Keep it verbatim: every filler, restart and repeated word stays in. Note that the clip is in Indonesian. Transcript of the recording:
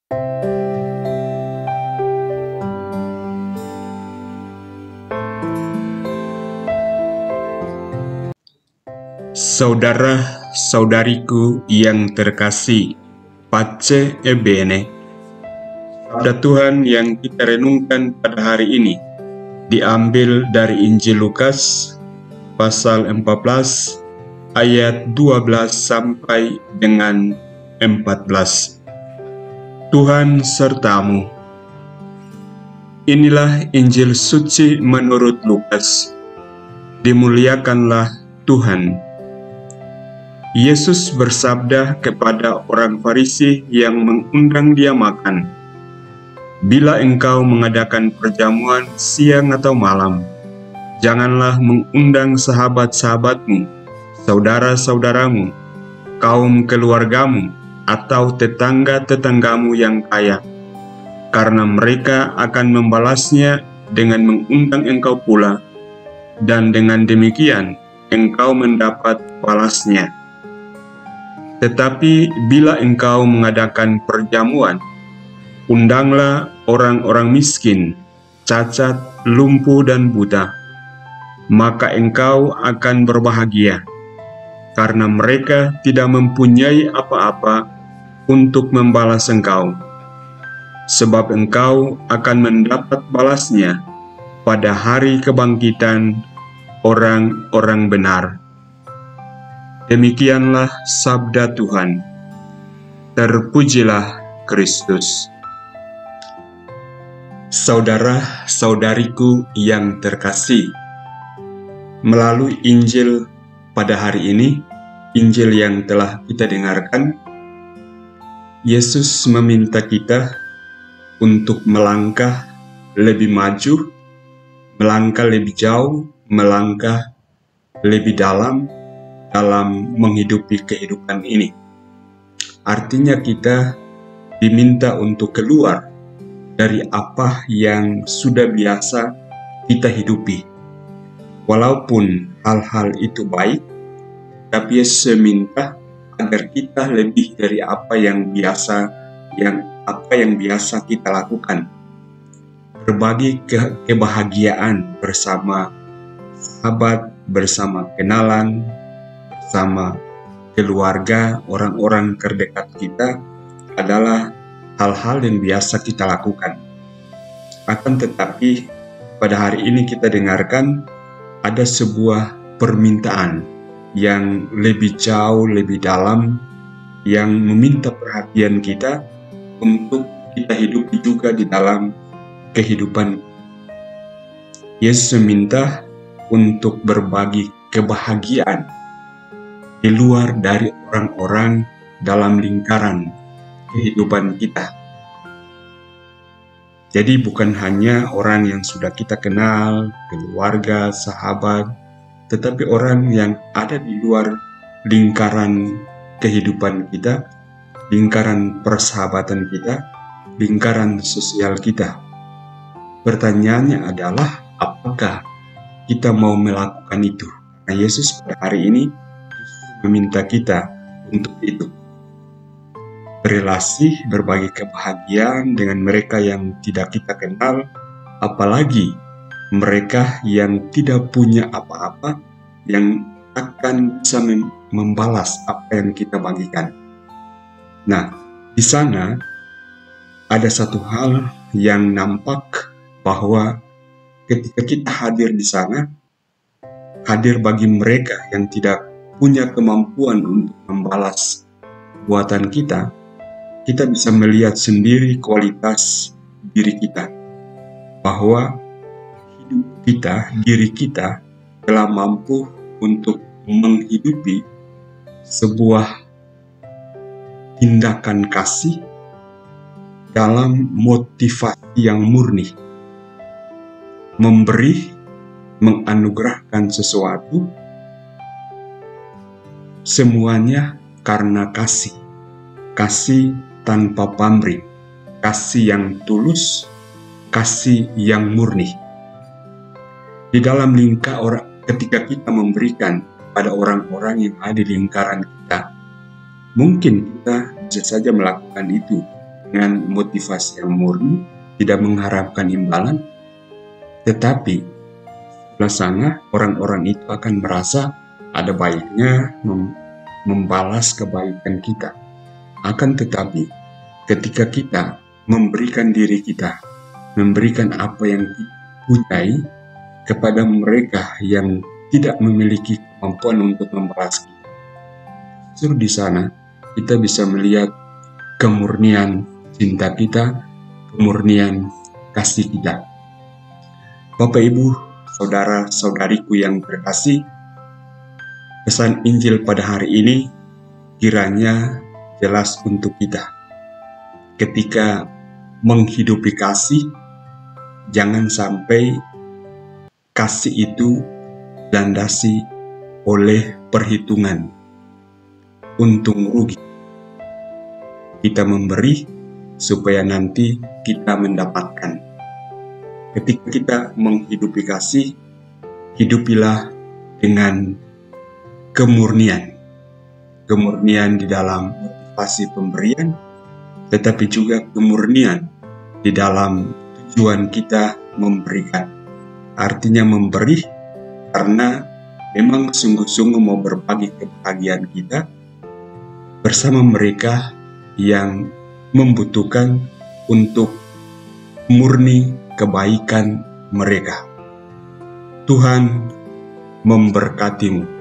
Saudara-saudariku yang terkasih, Pace e bene. Sabda Tuhan yang kita renungkan pada hari ini diambil dari Injil Lukas pasal empat belas ayat dua belas sampai dengan empat belas. Tuhan sertamu. Inilah Injil suci menurut Lukas. Dimuliakanlah Tuhan. Yesus bersabda kepada orang Farisi yang mengundang dia makan, "Bila engkau mengadakan perjamuan siang atau malam, janganlah mengundang sahabat-sahabatmu, saudara-saudaramu, kaum keluargamu, atau tetangga-tetanggamu yang kaya, karena mereka akan membalasnya dengan mengundang engkau pula, dan dengan demikian engkau mendapat balasnya. Tetapi bila engkau mengadakan perjamuan, undanglah orang-orang miskin, cacat, lumpuh, dan buta, maka engkau akan berbahagia, karena mereka tidak mempunyai apa-apa untuk membalas engkau, sebab engkau akan mendapat balasnya pada hari kebangkitan orang-orang benar." Demikianlah sabda Tuhan. Terpujilah Kristus. Saudara-saudariku yang terkasih, melalui Injil pada hari ini, Injil yang telah kita dengarkan, Yesus meminta kita untuk melangkah lebih maju, melangkah lebih jauh, melangkah lebih dalam dalam menghidupi kehidupan ini. Artinya kita diminta untuk keluar dari apa yang sudah biasa kita hidupi. Walaupun hal-hal itu baik, tapi Yesus meminta agar kita lebih dari apa yang biasa yang apa yang biasa kita lakukan. Berbagi ke kebahagiaan bersama sahabat, bersama kenalan, bersama keluarga, orang-orang terdekat kita adalah hal-hal yang biasa kita lakukan. Akan tetapi pada hari ini kita dengarkan ada sebuah permintaan yang lebih jauh, lebih dalam, yang meminta perhatian kita untuk kita hidupi juga di dalam kehidupan. Yesus meminta untuk berbagi kebahagiaan di luar dari orang-orang dalam lingkaran kehidupan kita. Jadi bukan hanya orang yang sudah kita kenal, keluarga, sahabat, tetapi orang yang ada di luar lingkaran kehidupan kita, lingkaran persahabatan kita, lingkaran sosial kita. Pertanyaannya adalah, apakah kita mau melakukan itu? Nah, Yesus pada hari ini meminta kita untuk itu. Berelasi, berbagi kebahagiaan dengan mereka yang tidak kita kenal, apalagi mereka yang tidak punya apa-apa, yang akan bisa membalas apa yang kita bagikan. Nah, di sana ada satu hal yang nampak, bahwa ketika kita hadir di sana, hadir bagi mereka yang tidak punya kemampuan untuk membalas buatan kita, kita bisa melihat sendiri kualitas diri kita, bahwa hidup kita, diri kita telah mampu untuk menghidupi sebuah tindakan kasih dalam motivasi yang murni, memberi, menganugerahkan sesuatu, semuanya karena kasih, kasih tanpa pamrih, kasih yang tulus, kasih yang murni. Di dalam lingkar orang, ketika kita memberikan pada orang-orang yang ada di lingkaran kita, mungkin kita bisa saja melakukan itu dengan motivasi yang murni, tidak mengharapkan imbalan, tetapi sebelah sana orang-orang itu akan merasa ada baiknya mem membalas kebaikan kita. Akan tetapi ketika kita memberikan diri kita, memberikan apa yang kita punyai kepada mereka yang tidak memiliki kemampuan untuk membalas kita, justru di sana kita bisa melihat kemurnian cinta kita, kemurnian kasih kita. Bapak, Ibu, saudara-saudariku yang terkasih, pesan Injil pada hari ini kiranya jelas untuk kita. Ketika menghidupi kasih, jangan sampai kasih itu dilandasi oleh perhitungan untung rugi. Kita memberi supaya nanti kita mendapatkan. Ketika kita menghidupi kasih, hidupilah dengan kemurnian. Kemurnian di dalam motivasi pemberian, tetapi juga kemurnian di dalam tujuan kita memberikan. Artinya memberi karena memang sungguh-sungguh mau berbagi kebahagiaan kita bersama mereka yang membutuhkan untuk murni kebaikan mereka. Tuhan memberkatimu.